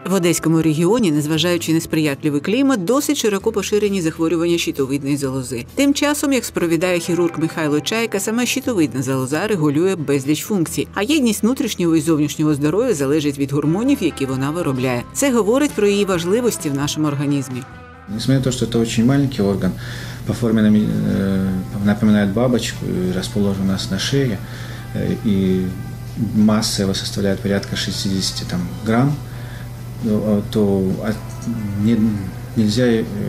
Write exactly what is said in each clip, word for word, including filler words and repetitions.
В Одеському регіоні, незважаючи на сприятливий клімат, досить широко поширені захворювання щитовидної залози. Тим часом, як сповідає хірург Михайло Чайка, саме щитовидна залоза регулює безліч функцій, а єдність внутрішнього і зовнішнього здоров'я залежить від гормонів, які вона виробляє. Це говорить про її важливості в нашому організмі. Несмотря на то, что это очень маленький орган, по форме напоминает бабочку и расположен у нас на шее, и масса его составляет порядка шестидесяти там, грамм, то нельзя,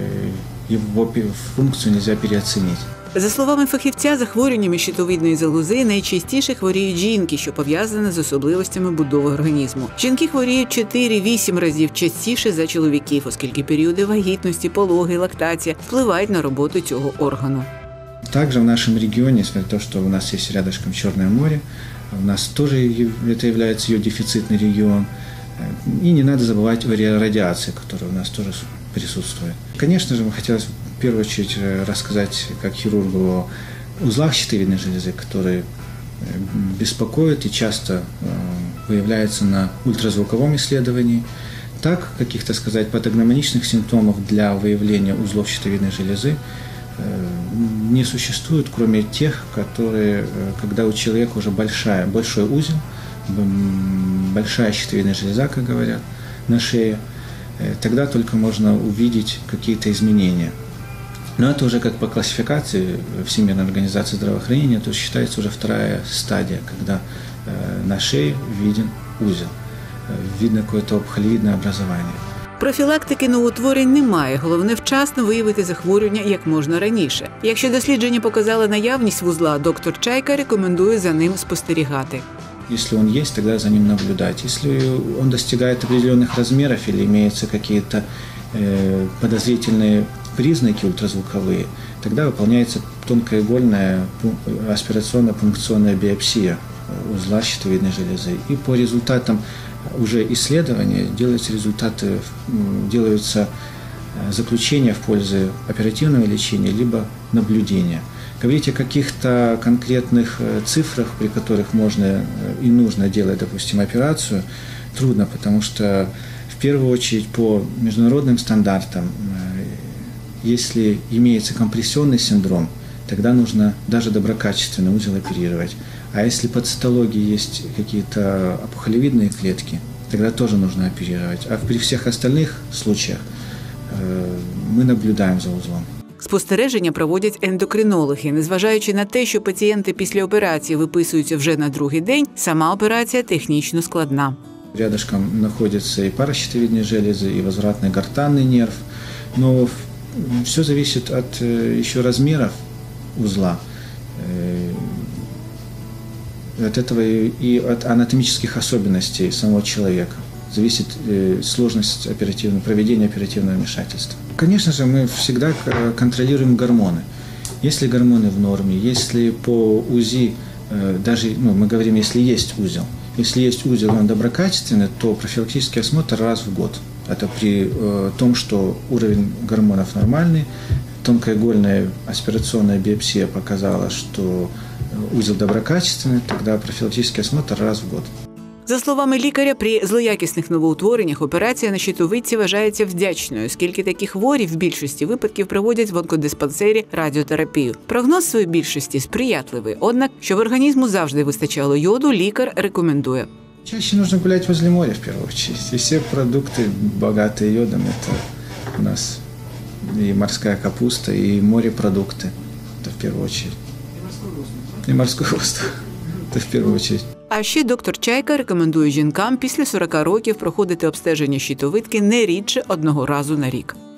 его функцию нельзя переоценить. За словами фахівця, захворюваннями щитовидної залози найчастіше хворіють жінки, що пов'язане з особливостями будови організму. Жінки хворіють чотири-вісім разів частіше за чоловіків, оскільки періоди вагітності, пологи, лактація впливають на роботу цього органу. Также в нашем регионе, несмотря на то, что у нас есть рядышком Черное море, у нас тоже это является ее дефицитный регион. И не надо забывать о радиации, которая у нас тоже присутствует. Конечно же, мы хотелось в первую очередь рассказать как хирургу о узлах щитовидной железы, которые беспокоят и часто выявляются на ультразвуковом исследовании. Так, каких-то сказать патогномоничных симптомов для выявления узлов щитовидной железы не существует, кроме тех, которые, когда у человека уже большая, большой узел, большая щитовидная железа, как говорят, на шее, тогда только можно увидеть какие-то изменения. Но это уже как по классификации Всемирной организации здравоохранения, то считается уже вторая стадия, когда на шее виден узел, видно какое-то опухолевидное образование. Профілактики новоутворень немає. Головне – вчасно виявити захворювання як можна раніше. Якщо дослідження показало наявність вузла, доктор Чайка рекомендує за ним спостерігати. Если он есть, тогда за ним наблюдать. Если он достигает определенных размеров или имеются какие-то э, подозрительные признаки ультразвуковые, тогда выполняется тонкоигольная аспирационно-пункционная биопсия узла щитовидной железы. И по результатам уже исследования делаются результаты, делаются заключения в пользу оперативного лечения либо наблюдения. Говорить о каких-то конкретных цифрах, при которых можно и нужно делать, допустим, операцию, трудно, потому что в первую очередь по международным стандартам, если имеется компрессионный синдром, тогда нужно даже доброкачественный узел оперировать. А если по цитологии есть какие-то опухолевидные клетки, тогда тоже нужно оперировать. А при всех остальных случаях мы наблюдаем за узлом. Спостереження проводять ендокринологи. Незважаючи на те, що пацієнти після операції виписуються вже на другий день, сама операція технічно складна. Рядышком находятся и паращитовидные железы, и возвратный гортанный нерв. Но все зависит от еще размеров узла, от этого и от анатомических особенностей самого человека. Зависит сложность оперативного, проведения оперативного вмешательства. Конечно же, мы всегда контролируем гормоны. Если гормоны в норме, если по УЗИ, даже, ну, мы говорим, если есть узел, если есть узел, он доброкачественный, то профилактический осмотр раз в год. Это при том, что уровень гормонов нормальный, тонкоигольная аспирационная биопсия показала, что узел доброкачественный, тогда профилактический осмотр раз в год. За словами лікаря, при злоякісних новоутвореннях операція на щитовидці вважається вдячною, оскільки такі хворі в більшості випадків проводять в онкодиспансері радіотерапію. Прогноз своєї більшості сприятливий, однак, щоб організму завжди вистачало йоду, лікар рекомендує. Чаще нужно гулять возле моря, в первую очередь. И все продукты, богатые йодом, это у нас и морская капуста, и морепродукты. Это в первую очередь. И морской воздух. Это в первую очередь. А ще доктор Чайка рекомендує жінкам після сорока років проходити обстеження щитовидки не рідше одного разу на рік.